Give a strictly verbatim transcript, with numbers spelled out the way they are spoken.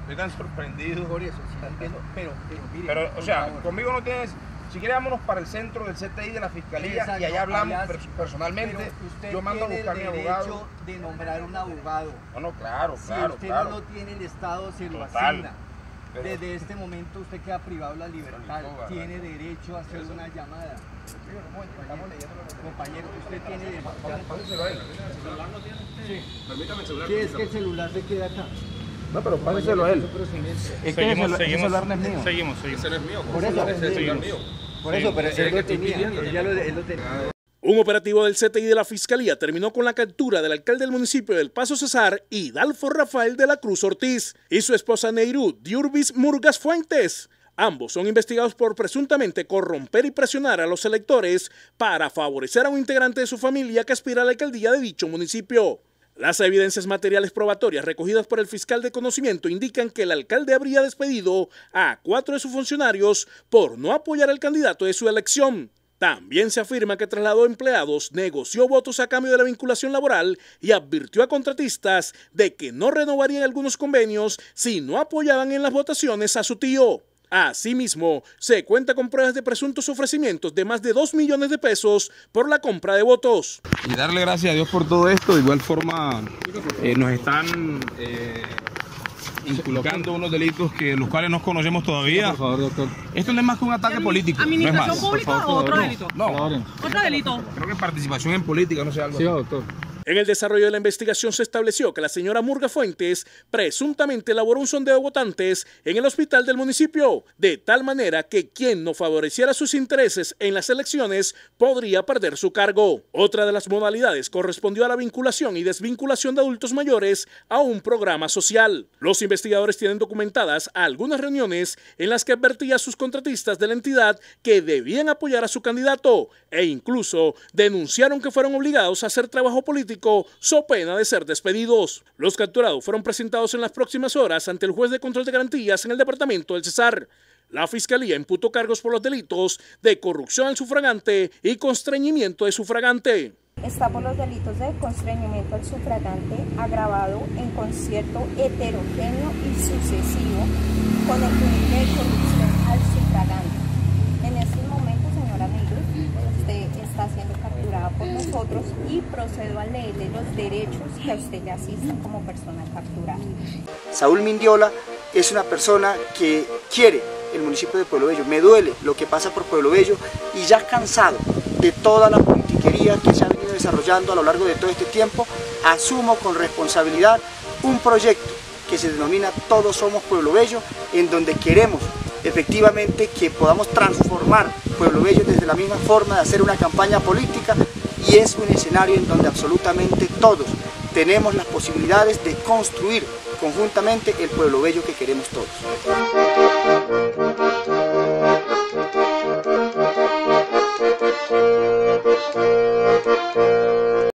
Estoy tan sorprendido. Por eso, sí, pero, pero, pero mire. Pero, o sea, conmigo no tienes... Si quiere, vámonos para el centro del C T I de la Fiscalía. Exacto, y allá hablamos allá, personalmente. Yo mando a buscar a mi abogado. Tiene el derecho de nombrar un abogado. No, no, claro, si claro, Si usted claro. no lo tiene, el Estado se lo Total. asigna. Pero, desde este momento usted queda privado de la libertad. Tiene derecho a hacer una llamada. Compañero, usted tiene derecho. ¿El celular no tiene usted? Sí. Permítame el celular. Sí, es que el celular se queda acá. No, pero páseselo a él. Es que seguimos, ese, seguimos, ese celular no es mío. Seguimos, seguimos. Ese no es mío. Por eso, ese es el mío. Por eso, pero él lo tenía. Él ya lo, él lo tenía. Un operativo del C T I de la Fiscalía terminó con la captura del alcalde del municipio del Paso Cesar, Hidalgo Rafael de la Cruz Ortiz, y su esposa Neiru Diurbis Murgas Fuentes. Ambos son investigados por presuntamente corromper y presionar a los electores para favorecer a un integrante de su familia que aspira a la alcaldía de dicho municipio. Las evidencias materiales probatorias recogidas por el fiscal de conocimiento indican que el alcalde habría despedido a cuatro de sus funcionarios por no apoyar al candidato de su elección. También se afirma que trasladó empleados, negoció votos a cambio de la vinculación laboral y advirtió a contratistas de que no renovarían algunos convenios si no apoyaban en las votaciones a su tío. Asimismo, se cuenta con pruebas de presuntos ofrecimientos de más de dos millones de pesos por la compra de votos. Y darle gracias a Dios por todo esto. De igual forma, eh, nos están eh, inculcando unos delitos que los cuales no conocemos todavía. Por favor, doctor. Esto no es más que un ataque político. ¿Administración no es más. pública o otro delito? No, no. ¿Otro delito? Creo que participación en política, no sé, algo Sí, así. doctor. En el desarrollo de la investigación se estableció que la señora Murgas Fuentes presuntamente elaboró un sondeo de votantes en el hospital del municipio, de tal manera que quien no favoreciera sus intereses en las elecciones podría perder su cargo. Otra de las modalidades correspondió a la vinculación y desvinculación de adultos mayores a un programa social. Los investigadores tienen documentadas algunas reuniones en las que advertía a sus contratistas de la entidad que debían apoyar a su candidato e incluso denunciaron que fueron obligados a hacer trabajo político so pena de ser despedidos. Los capturados fueron presentados en las próximas horas ante el juez de control de garantías en el departamento del Cesar. La Fiscalía imputó cargos por los delitos de corrupción al sufragante y constreñimiento de sufragante. Está por los delitos de constreñimiento al sufragante agravado en concierto heterogéneo y sucesivo con el fin de corrupción al sufragante. En estos momentos, señora Neiru, usted está siendo capturada por nosotros y procedo a leerle los derechos que a usted le asisten como persona capturada. Saúl Mindiola es una persona que quiere el municipio de Pueblo Bello. Me duele lo que pasa por Pueblo Bello y ya cansado de toda la politiquería que se ha venido desarrollando a lo largo de todo este tiempo, asumo con responsabilidad un proyecto que se denomina Todos Somos Pueblo Bello, en donde queremos efectivamente que podamos transformar Pueblo Bello desde la misma forma de hacer una campaña política, y es un escenario en donde absolutamente todos tenemos las posibilidades de construir conjuntamente el Pueblo Bello que queremos todos.